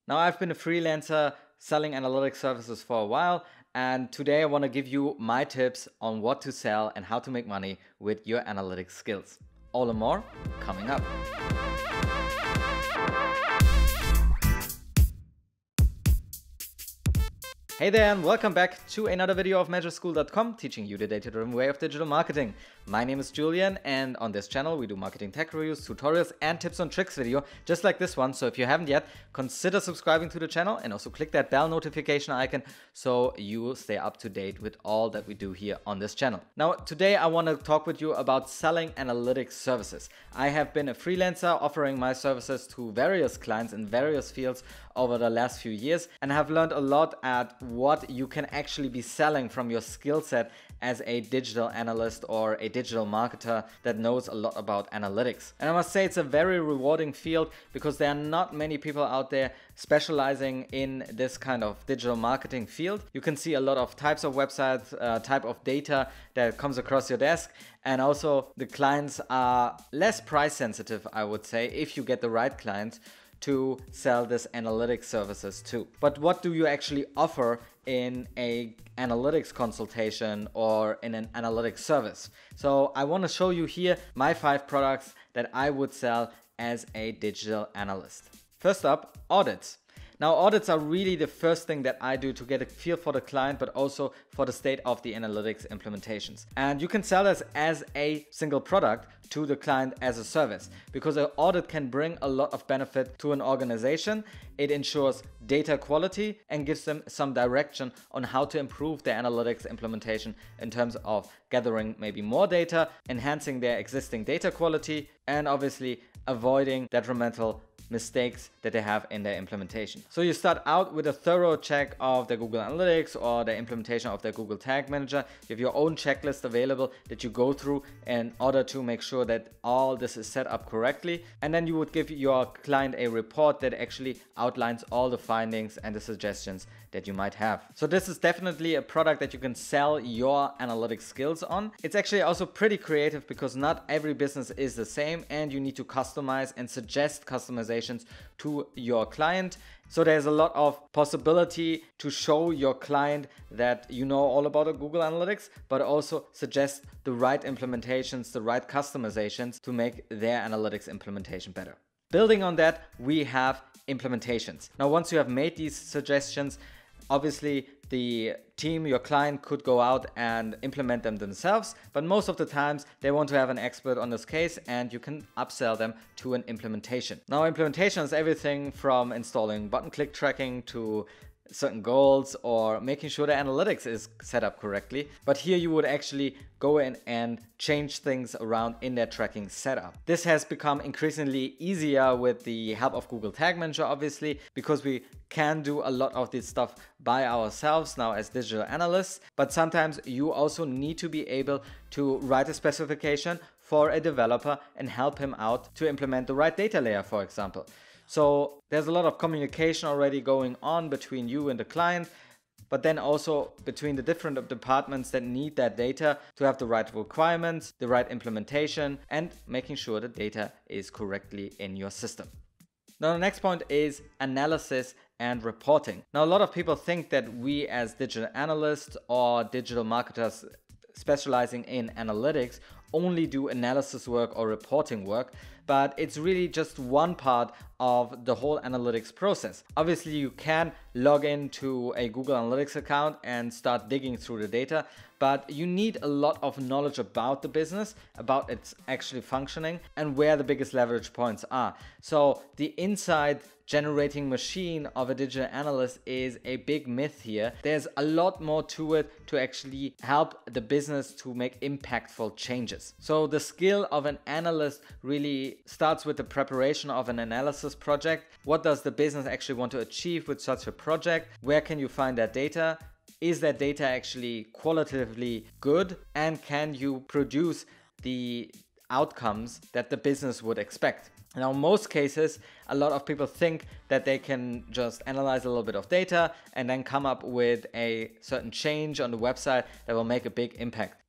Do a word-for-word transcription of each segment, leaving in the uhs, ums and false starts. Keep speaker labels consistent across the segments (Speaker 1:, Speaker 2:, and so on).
Speaker 1: Now, I've been a freelancer selling analytics services for a while, and today I want to give you my tips on what to sell and how to make money with your analytics skills. All and more coming up. Hey there and welcome back to another video of measure school dot com, teaching you the data-driven way of digital marketing. My name is Julian, and on this channel we do marketing tech reviews, tutorials and tips and tricks video just like this one. So if you haven't yet, consider subscribing to the channel and also click that bell notification icon so you stay up to date with all that we do here on this channel. Now today I want to talk with you about selling analytics services. I have been a freelancer offering my services to various clients in various fields over the last few years, and have learned a lot at what you can actually be selling from your skill set as a digital analyst or a digital marketer that knows a lot about analytics. And I must say it's a very rewarding field because there are not many people out there specializing in this kind of digital marketing field. You can see a lot of types of websites, uh, type of data that comes across your desk, and also the clients are less price sensitive, I would say, if you get the right clients to sell this analytics services to. But what do you actually offer in a analytics consultation or in an analytics service? So I want to show you here my five products that I would sell as a digital analyst. First up, audits. Now, audits are really the first thing that I do to get a feel for the client, but also for the state of the analytics implementations. And you can sell this as a single product to the client as a service, because an audit can bring a lot of benefit to an organization. It ensures data quality and gives them some direction on how to improve their analytics implementation in terms of gathering maybe more data, enhancing their existing data quality, and obviously avoiding detrimental mistakes that they have in their implementation. So you start out with a thorough check of the Google Analytics or the implementation of the Google Tag Manager. You have your own checklist available that you go through in order to make sure that all this is set up correctly. And then you would give your client a report that actually outlines all the findings and the suggestions that you might have. So this is definitely a product that you can sell your analytics skills on. It's actually also pretty creative because not every business is the same, and you need to customize and suggest customizations to your client. So there's a lot of possibility to show your client that you know all about Google Analytics, but also suggest the right implementations, the right customizations to make their analytics implementation better. Building on that, we have implementations. Now, once you have made these suggestions, obviously the team, your client, could go out and implement them themselves, but most of the times they want to have an expert on this case, and you can upsell them to an implementation. Now, implementation is everything from installing button click tracking to certain goals or making sure the analytics is set up correctly. But here you would actually go in and change things around in their tracking setup. This has become increasingly easier with the help of Google Tag Manager, obviously, because we can do a lot of this stuff by ourselves now as digital analysts. But sometimes you also need to be able to write a specification for a developer and help him out to implement the right data layer, for example. So there's a lot of communication already going on between you and the client, but then also between the different departments that need that data to have the right requirements, the right implementation, and making sure the data is correctly in your system. Now, the next point is analysis and reporting. Now, a lot of people think that we as digital analysts or digital marketers specializing in analytics only do analysis work or reporting work, but it's really just one part of the whole analytics process. Obviously, you can log into a Google Analytics account and start digging through the data, but you need a lot of knowledge about the business, about its actually functioning, and where the biggest leverage points are. So the inside generating machine of a digital analyst is a big myth here. There's a lot more to it to actually help the business to make impactful changes. So the skill of an analyst really starts with the preparation of an analysis project. What does the business actually want to achieve with such a project? Where can you find that data? Is that data actually qualitatively good? And can you produce the outcomes that the business would expect? Now, in most cases, a lot of people think that they can just analyze a little bit of data and then come up with a certain change on the website that will make a big impact.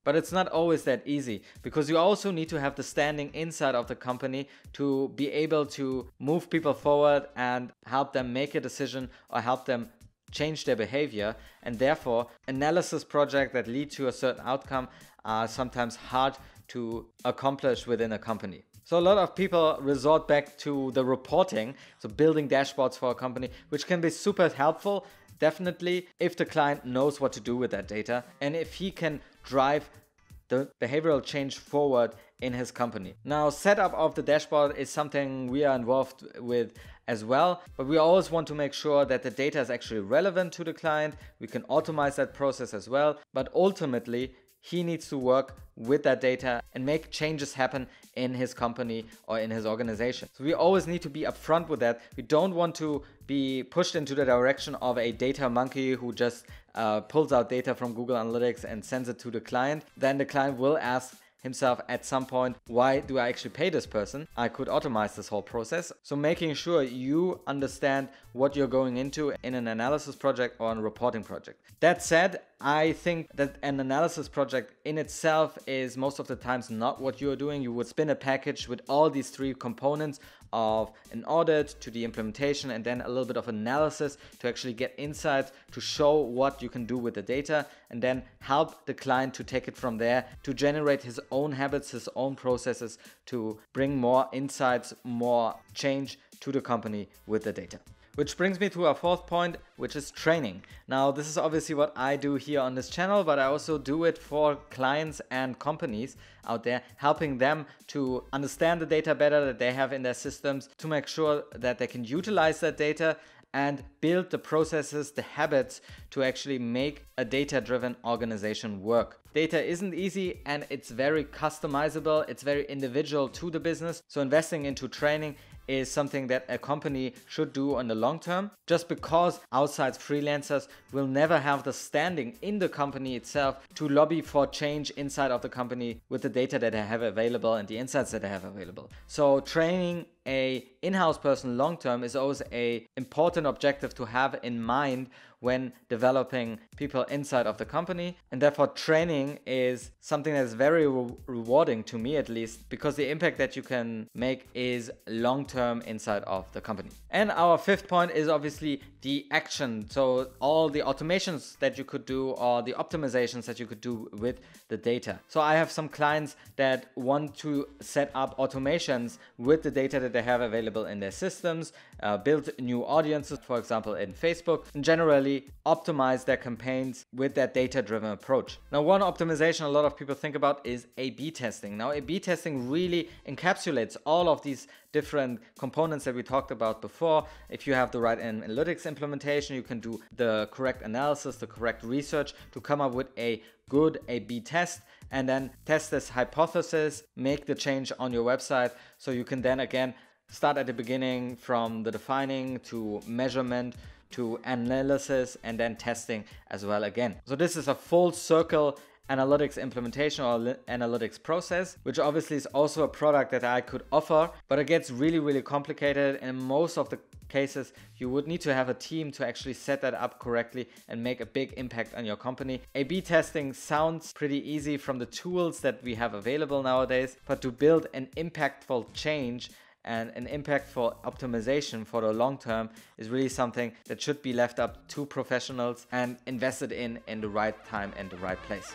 Speaker 1: But it's not always that easy, because you also need to have the standing inside of the company to be able to move people forward and help them make a decision or help them change their behavior. And therefore, analysis projects that lead to a certain outcome are sometimes hard to accomplish within a company. So a lot of people resort back to the reporting, so building dashboards for a company, which can be super helpful, definitely, if the client knows what to do with that data and if he can drive the behavioral change forward in his company. Now, setup of the dashboard is something we are involved with as well, but we always want to make sure that the data is actually relevant to the client. We can automate that process as well, but ultimately, he needs to work with that data and make changes happen in his company or in his organization. So we always need to be upfront with that. We don't want to be pushed into the direction of a data monkey who just uh, pulls out data from Google Analytics and sends it to the client. Then the client will ask himself at some point, why do I actually pay this person? I could automate this whole process. So making sure you understand what you're going into in an analysis project or a reporting project. That said, I think that an analysis project in itself is most of the times not what you're doing. You would spin a package with all these three components of an audit to the implementation and then a little bit of analysis to actually get insights to show what you can do with the data and then help the client to take it from there to generate his own habits, his own processes to bring more insights, more change to the company with the data. Which brings me to our fourth point, which is training. Now, this is obviously what I do here on this channel, but I also do it for clients and companies out there, helping them to understand the data better that they have in their systems, to make sure that they can utilize that data and build the processes, the habits to actually make a data-driven organization work. Data isn't easy and it's very customizable, it's very individual to the business. So investing into training is something that a company should do on the long term, just because outside freelancers will never have the standing in the company itself to lobby for change inside of the company with the data that they have available and the insights that they have available. So training a in-house person long term is always a important objective to have in mind when developing people inside of the company, and therefore training is something that's very re rewarding to me, at least, because the impact that you can make is long-term inside of the company. And our fifth point is obviously the action. So all the automations that you could do or the optimizations that you could do with the data. So I have some clients that want to set up automations with the data that they have available in their systems, uh, build new audiences, for example, in Facebook, and generally optimize their campaigns with that data-driven approach. Now, one optimization a lot of people think about is A B testing. Now, A B testing really encapsulates all of these different components that we talked about before. If you have the right analytics implementation, you can do the correct analysis, the correct research to come up with a good A B test and then test this hypothesis, make the change on your website so you can then again start at the beginning from the defining to measurement to analysis and then testing as well again. So this is a full circle analytics implementation or analytics process, which obviously is also a product that I could offer, but it gets really, really complicated. And in most of the cases, you would need to have a team to actually set that up correctly and make a big impact on your company. A B testing sounds pretty easy from the tools that we have available nowadays, but to build an impactful change and an impactful optimization for the long term is really something that should be left up to professionals and invested in in the right time and the right place.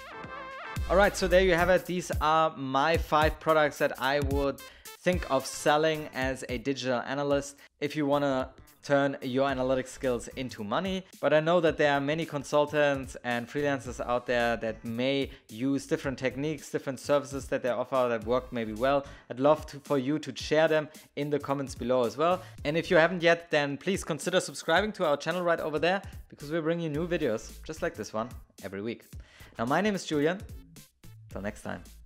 Speaker 1: All right, so there you have it. These are my five products that I would think of selling as a digital analyst if you want to turn your analytics skills into money. But I know that there are many consultants and freelancers out there that may use different techniques, different services that they offer that work maybe well. I'd love to, for you to share them in the comments below as well. And if you haven't yet, then please consider subscribing to our channel right over there, because we're bringing you new videos just like this one every week. Now, my name is Julian. Till next time.